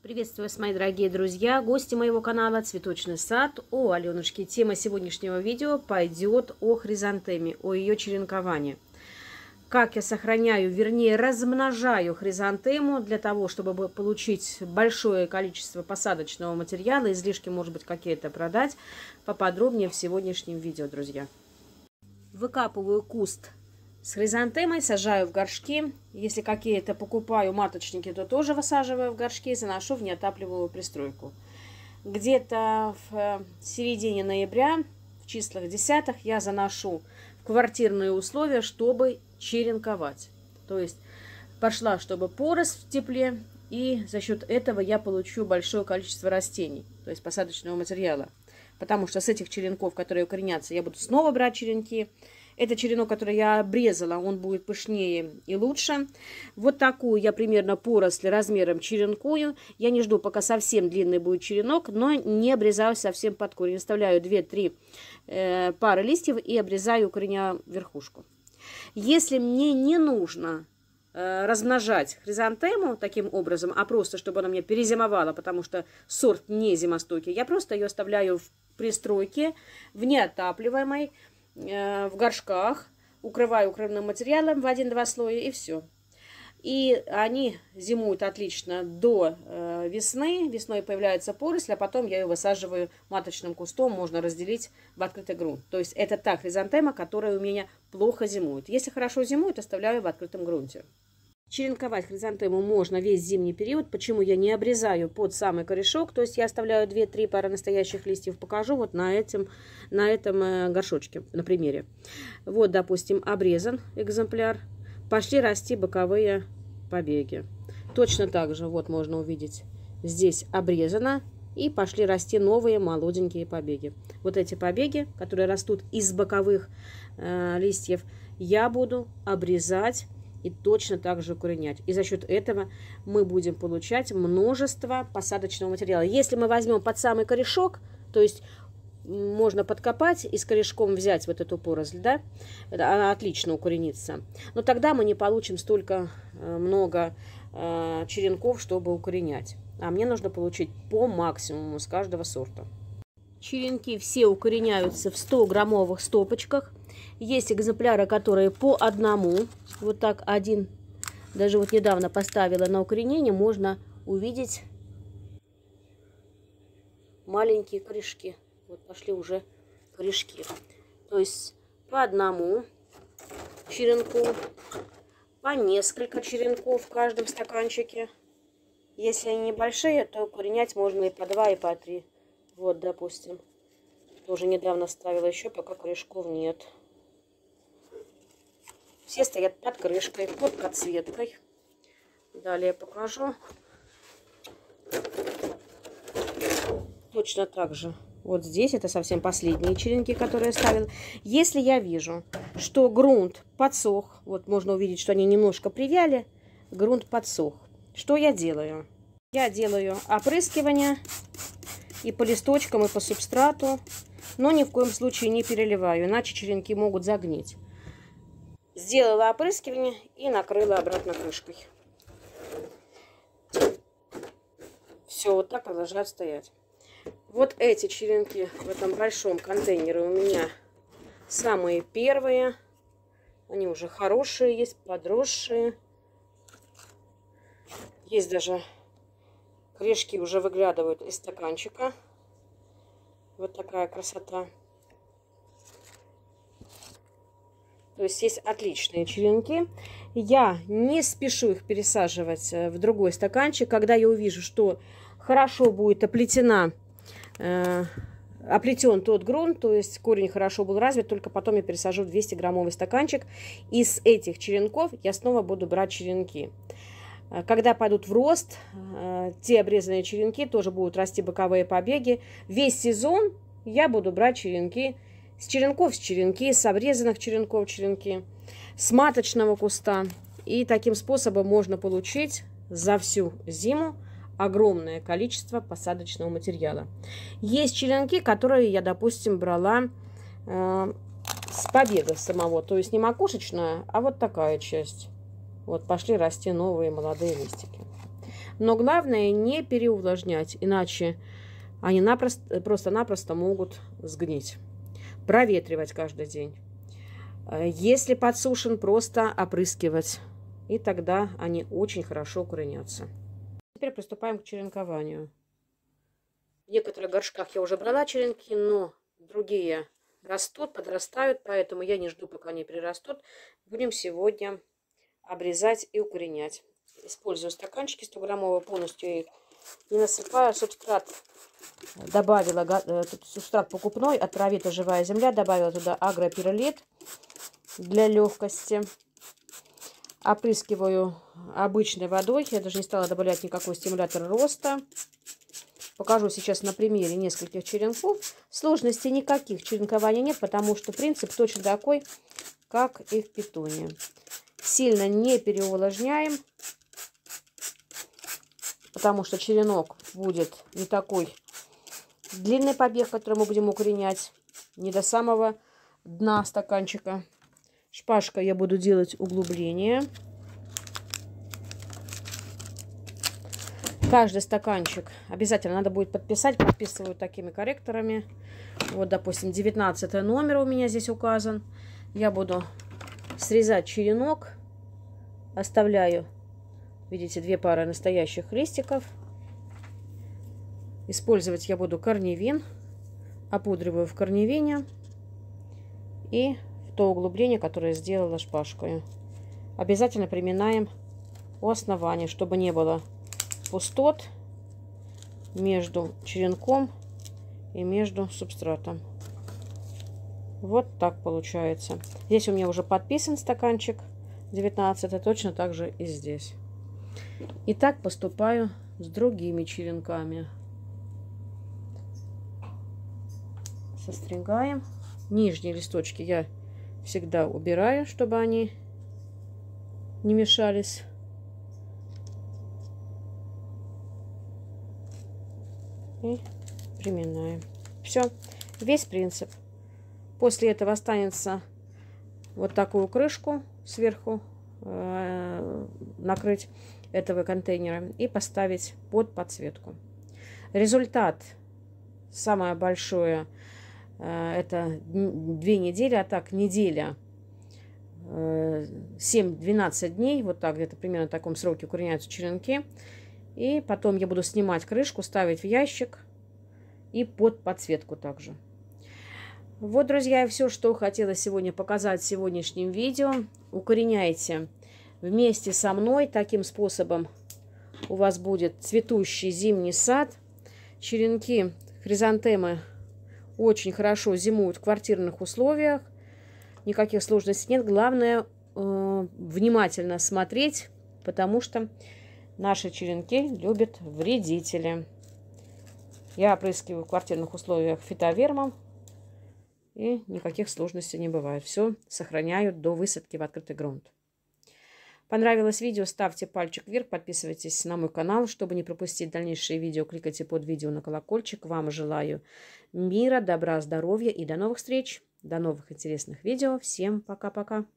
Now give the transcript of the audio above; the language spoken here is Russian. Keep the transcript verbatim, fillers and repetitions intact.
Приветствую вас, мои дорогие друзья, гости моего канала «Цветочный сад» у Аленушки. Тема сегодняшнего видео пойдет о хризантеме, о ее черенковании. Как я сохраняю, вернее размножаю хризантему для того, чтобы получить большое количество посадочного материала, излишки, может быть, какие-то продать, поподробнее в сегодняшнем видео, друзья. Выкапываю куст с хризантемой, сажаю в горшки. Если какие-то покупаю маточники, то тоже высаживаю в горшки и заношу в неотапливаемую пристройку. Где-то в середине ноября, в числах десятых, я заношу в квартирные условия, чтобы черенковать. То есть пошла, чтобы поросль в тепле, и за счет этого я получу большое количество растений, то есть посадочного материала. Потому что с этих черенков, которые укоренятся, я буду снова брать черенки. Это черенок, который я обрезала, он будет пышнее и лучше. Вот такую я примерно поросль размером черенкую. Я не жду, пока совсем длинный будет черенок, но не обрезаю совсем под корень. Оставляю две-три э, пары листьев и обрезаю, укореняю верхушку. Если мне не нужно э, размножать хризантему таким образом, а просто чтобы она мне перезимовала, потому что сорт не зимостойкий, я просто ее оставляю в пристройке, в неотапливаемой, в горшках, укрываю укрывным материалом в один-два слоя, и все. И они зимуют отлично до э, весны. Весной появляется поросль, а потом я ее высаживаю маточным кустом, можно разделить в открытый грунт. То есть это та хризантема, которая у меня плохо зимует. Если хорошо зимует, оставляю в открытом грунте. Черенковать хризантему можно весь зимний период. Почему я не обрезаю под самый корешок? То есть я оставляю две-три пары настоящих листьев. Покажу вот на этом, на этом горшочке, на примере. Вот, допустим, обрезан экземпляр. Пошли расти боковые побеги. Точно так же, вот можно увидеть, здесь обрезано. И пошли расти новые молоденькие побеги. Вот эти побеги, которые растут из боковых э, листьев, я буду обрезать и точно так же укоренять. И за счет этого мы будем получать множество посадочного материала. Если мы возьмем под самый корешок, то есть можно подкопать и с корешком взять вот эту поросль, да, она отлично укоренится. Но тогда мы не получим столько много э, черенков, чтобы укоренять. А мне нужно получить по максимуму с каждого сорта. Черенки все укореняются в ста граммовых стопочках. Есть экземпляры, которые по одному, вот так один, даже вот недавно поставила на укоренение, можно увидеть маленькие корешки. Вот пошли уже корешки. То есть по одному черенку, по несколько черенков в каждом стаканчике. Если они небольшие, то укоренять можно и по два, и по три. Вот, допустим, тоже недавно ставила, еще пока корешков нет. Все стоят под крышкой, под подсветкой. Далее покажу. Точно так же. Вот здесь это совсем последние черенки, которые я ставила. Если я вижу, что грунт подсох, вот можно увидеть, что они немножко привяли, грунт подсох. Что я делаю? Я делаю опрыскивание и по листочкам, и по субстрату, но ни в коем случае не переливаю, иначе черенки могут загнить. Сделала опрыскивание и накрыла обратно крышкой. Все, вот так продолжают стоять. Вот эти черенки в этом большом контейнере у меня самые первые. Они уже хорошие, есть подросшие. Есть даже корешки уже выглядывают из стаканчика. Вот такая красота. То есть есть отличные черенки. Я не спешу их пересаживать в другой стаканчик. Когда я увижу, что хорошо будет оплетена, э, оплетен тот грунт, то есть корень хорошо был развит, только потом я пересажу в двести граммовый стаканчик. Из этих черенков я снова буду брать черенки. Когда пойдут в рост, э, те обрезанные черенки тоже будут расти боковые побеги. Весь сезон я буду брать черенки. С черенков с черенки, с обрезанных черенков черенки, с маточного куста. И таким способом можно получить за всю зиму огромное количество посадочного материала. Есть черенки, которые я, допустим, брала э, с побега самого. То есть не макушечная, а вот такая часть. Вот пошли расти новые молодые листики. Но главное не переувлажнять, иначе они просто-напросто могут сгнить. Проветривать каждый день. Если подсушен, просто опрыскивать. И тогда они очень хорошо укоренятся. Теперь приступаем к черенкованию. В некоторых горшках я уже брала черенки, но другие растут, подрастают, поэтому я не жду, пока они прирастут. Будем сегодня обрезать и укоренять. Использую стаканчики сто граммовые, полностью их не насыпаю. Субстрат добавила, субстрат покупной от Равита «Живая земля». Добавила туда агропиролит для легкости. Опрыскиваю обычной водой. Я даже не стала добавлять никакой стимулятор роста. Покажу сейчас на примере нескольких черенков. Сложностей никаких черенкования нет, потому что принцип точно такой, как и в питоне. Сильно не переувлажняем, потому что черенок будет не такой длинный побег, который мы будем укоренять, не до самого дна стаканчика. Шпажкой я буду делать углубление. Каждый стаканчик обязательно надо будет подписать. Подписываю такими корректорами. Вот, допустим, девятнадцатый номер у меня здесь указан. Я буду срезать черенок. Оставляю, видите, две пары настоящих листиков. Использовать я буду корневин. Опудриваю в корневине. И в то углубление, которое сделала шпажкой. Обязательно приминаем у основания, чтобы не было пустот между черенком и между субстратом. Вот так получается. Здесь у меня уже подписан стаканчик девятнадцатый, точно так же и здесь. И так поступаю с другими черенками. Состригаем. Нижние листочки я всегда убираю, чтобы они не мешались. И приминаем. Все, весь принцип. После этого останется вот такую крышку сверху э, накрыть этого контейнера и поставить под подсветку. Результат самое большое э, это две недели, а так неделя э, семь-двенадцать дней, вот так где-то примерно в таком сроке укореняются черенки. И потом я буду снимать крышку, ставить в ящик и под подсветку также. Вот, друзья, все, что хотела сегодня показать в сегодняшнем видео. Укореняйте вместе со мной. Таким способом у вас будет цветущий зимний сад. Черенки хризантемы очень хорошо зимуют в квартирных условиях. Никаких сложностей нет. Главное э, внимательно смотреть, потому что наши черенки любят вредители. Я опрыскиваю в квартирных условиях фитовермом. И никаких сложностей не бывает. Все сохраняю до высадки в открытый грунт. Понравилось видео? Ставьте пальчик вверх. Подписывайтесь на мой канал, чтобы не пропустить дальнейшие видео. Кликайте под видео на колокольчик. Вам желаю мира, добра, здоровья и до новых встреч. До новых интересных видео. Всем пока-пока.